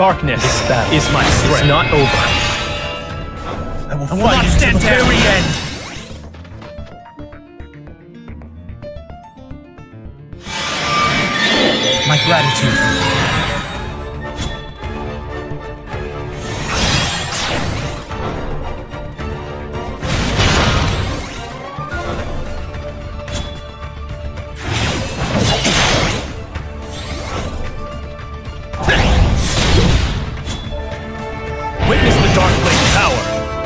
Darkness is my strength. It's not over. I will fight until the very end. My gratitude. Witness the Dark Blade's power.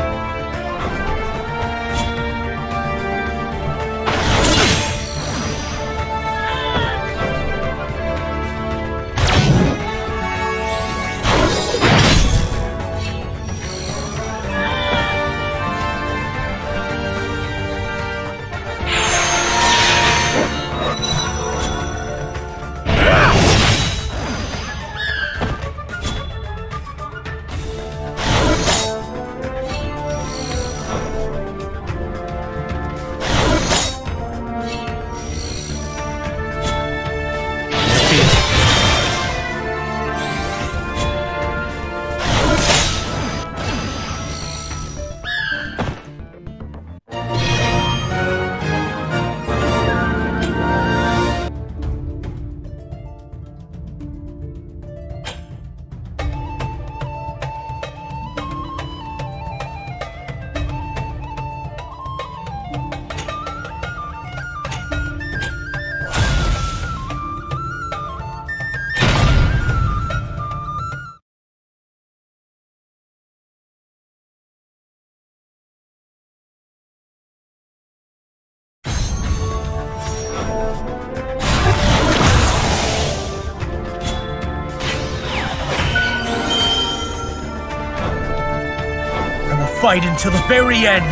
Fight until the very end.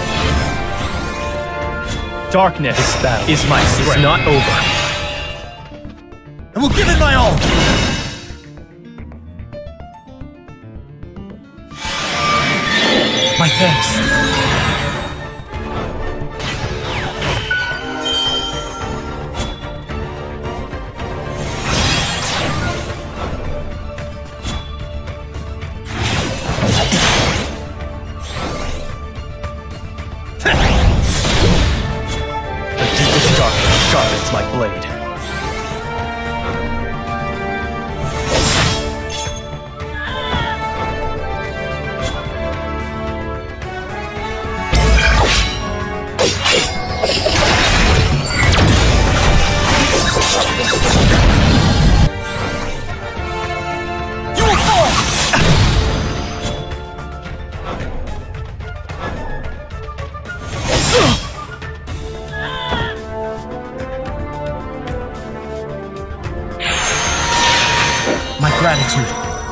Darkness is my strength. It's not over. I will give it my all. My thanks. Sharpens my blade. You will fall! My gratitude.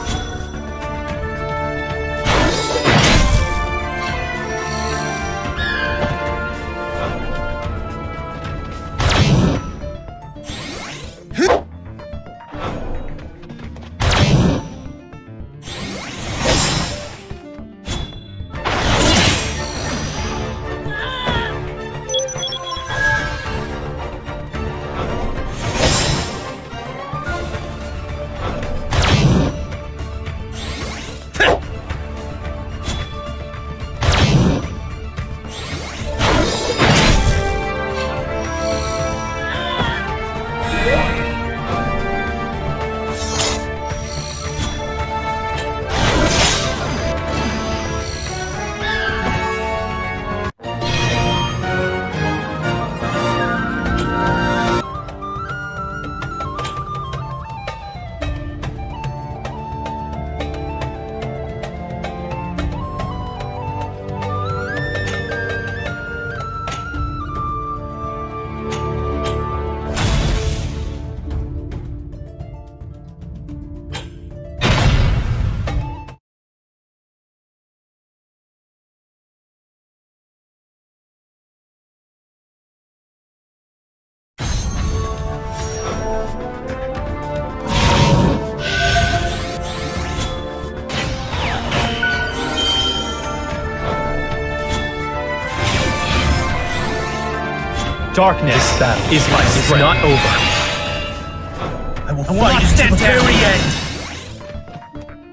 Darkness is my strength. It's not over. I will fight until the very end.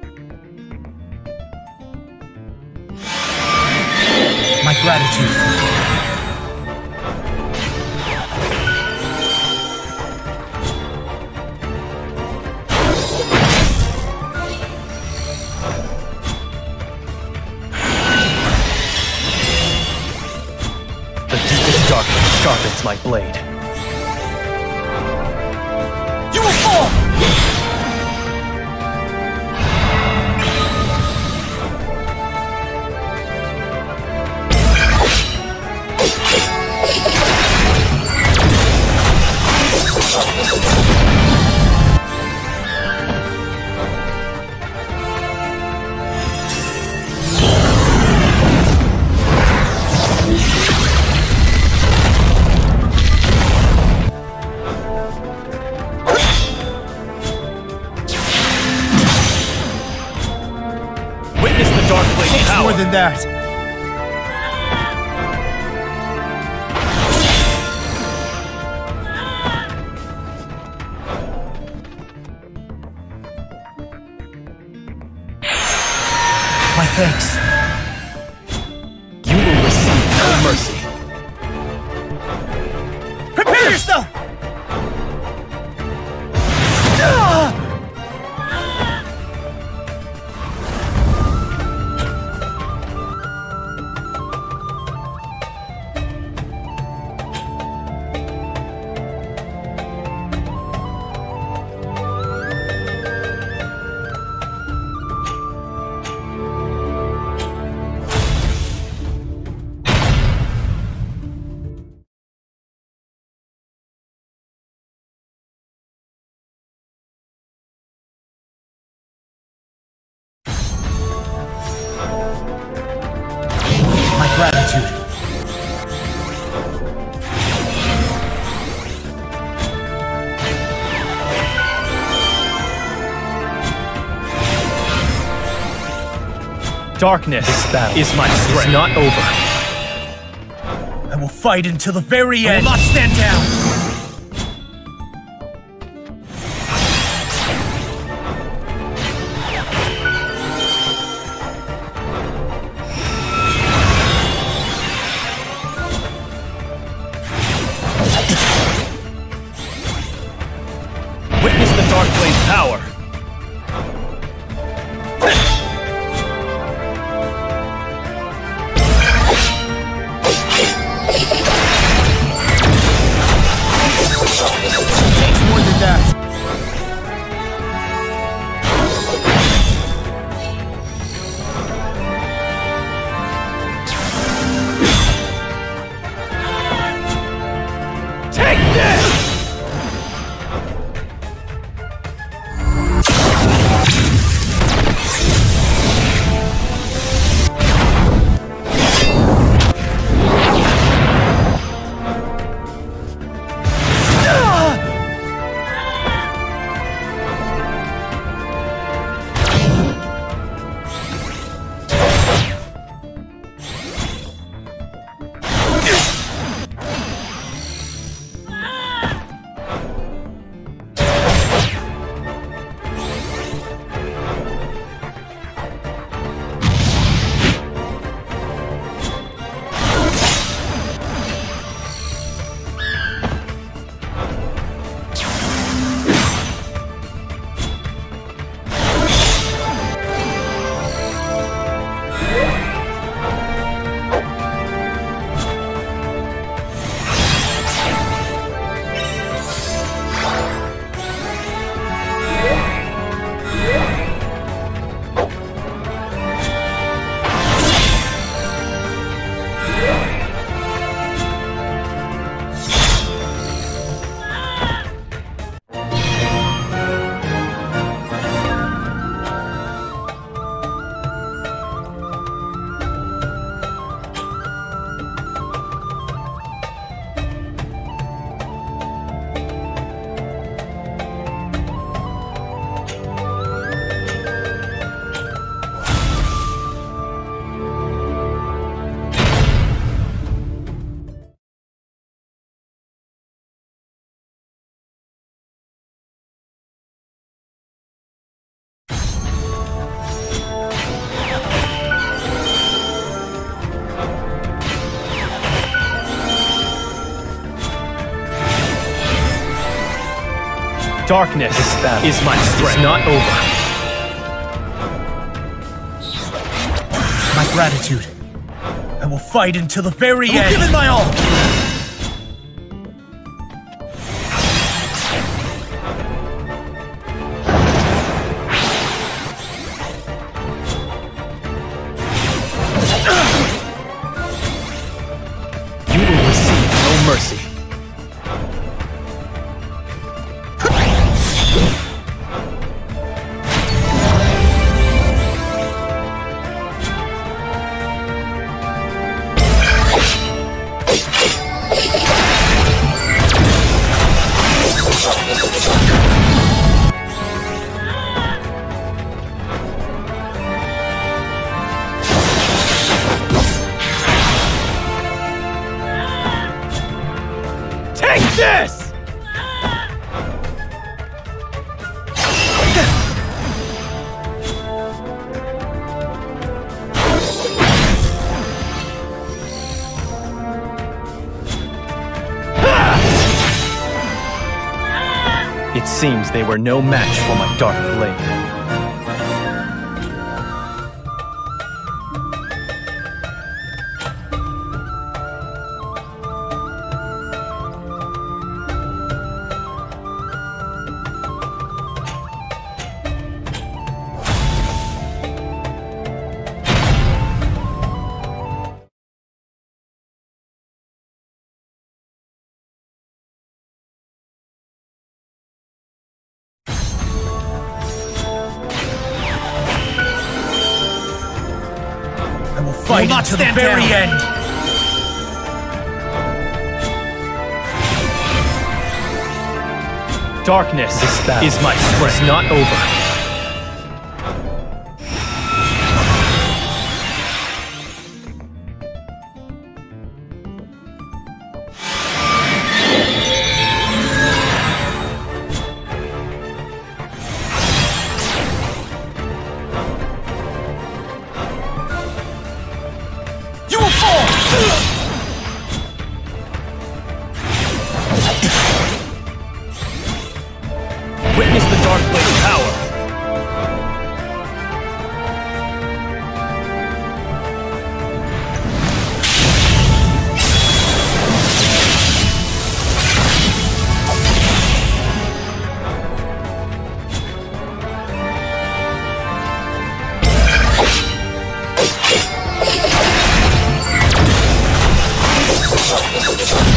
gratitude. The deepest darkness sharpens my blade. You will fall! Witness the dark blade's power. More than that. My thanks. You will receive no mercy. Prepare yourself! My gratitude. Darkness this battle is my strength. It's not over. I will fight until the very end. I will not stand down. Witness the dark blade's power. It takes more than that. Take this! Darkness is my strength. It's not over. My gratitude. I will fight until the very end. Give it my all. You will receive no mercy. Take this! It seems they were no match for my dark blade. I will fight until the very end. Darkness is my strength. It's not over. You will fall! Witness the dark blade's power.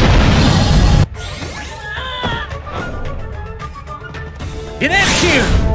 It ends here!